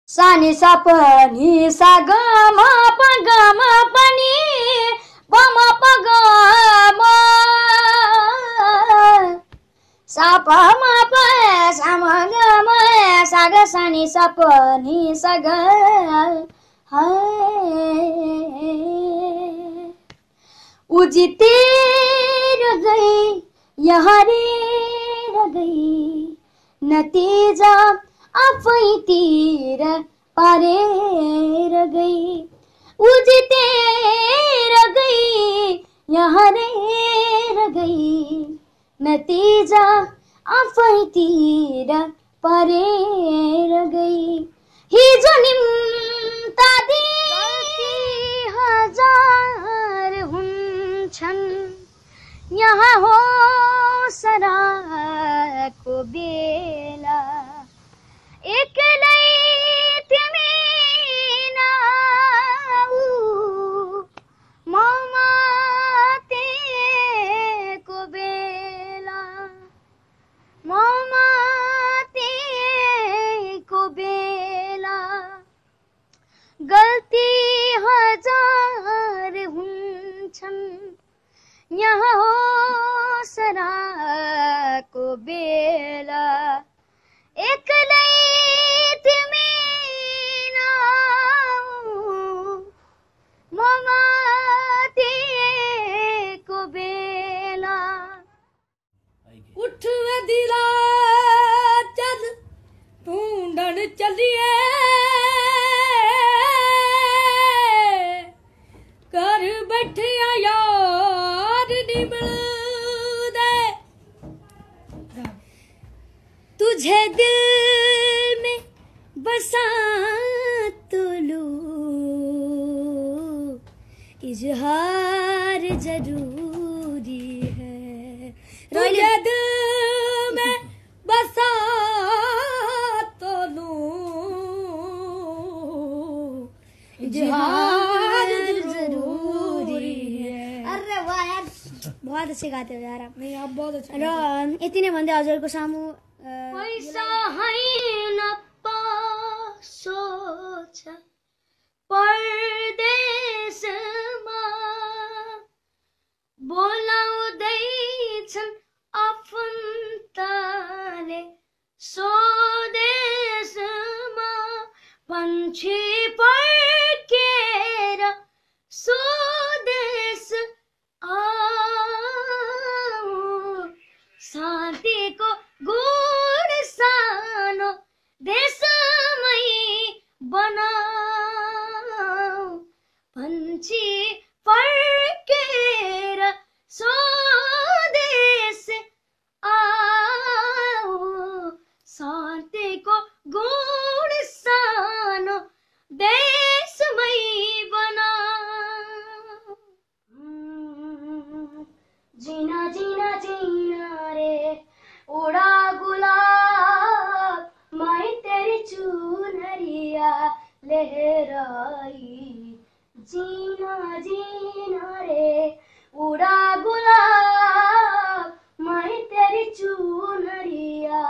सानी सपनी सा ग म प ग म पनि प म प ग म सा प म प सा म ग म सा ग सानी सपनी सा ग उजितेर गई यहाँ रेर गई नतिजा आफैतिर पारेर गई उजितेर गई यहाँ रेर गई नतिजा आफैतिर पारेर गई हिजो निम्ता हजार हुन्छन् यहाँ हो सराको बेला एक्लै तिमी नआऊ म मातेको बेला म मातेको बेला गल्ती हजार हुन्छन् यहाँ हो सराको बेला एक्लै तिमी नआऊ म मातेको बेला उठ दिला चल ढूंढन चलिए कर बैठे यार निबड़े तुझे दिल में बसा तो लो इजहार जरूरी है तुझे दिल में बसा तो लो इजहार जरूरी है। अरे वाह यार बहुत अच्छे गाते हो यार आप। नहीं आप बहुत अच्छा र यति नै भन्दै हजुरको सामु पैसा हैन सोच परदेशमा बोलाउँदैछन् आफन्तले स्वदेशमा पन्छी पर्केर स्वदेश आऊ शान्तिको गुण सानो देशमै बनाऊ पन्छी पर्केर स्वदेश आऊ शान्तिको गुण सानो देशमै बनाऊ जीना जीना जीना रे उड़ा गुलाब मैं तेरी चुनरिया लहराई जीना जीना रे उड़ा गुलाब मैं तेरी चुनरिया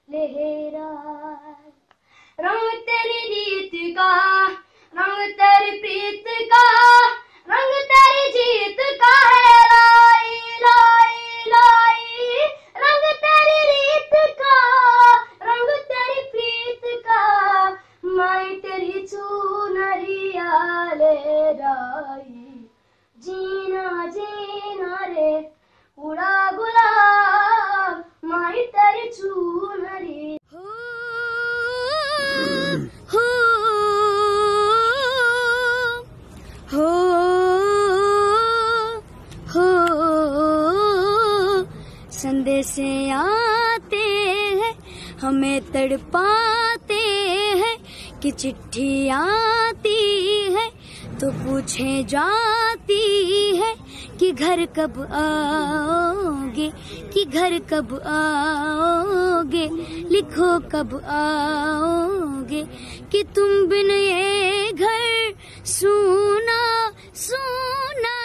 लहराई रंग तेरी रीत का रंग तेरी प्रीत का रंग तेरी जीत का है लाई लाई लाई रंग तेरी रीत का रंग तेरी प्रीत का मैं तेरी चुनरिया लहराई जीना जीना रे उड़ा गुलाब मैं तेरी चुनरी संदेशे आते हैं हमें तड़पाते हैं कि चिट्ठी आती है तो पूछे जाती है कि घर कब आओगे कि घर कब आओगे लिखो कब आओगे कि तुम बिन ये घर सूना सूना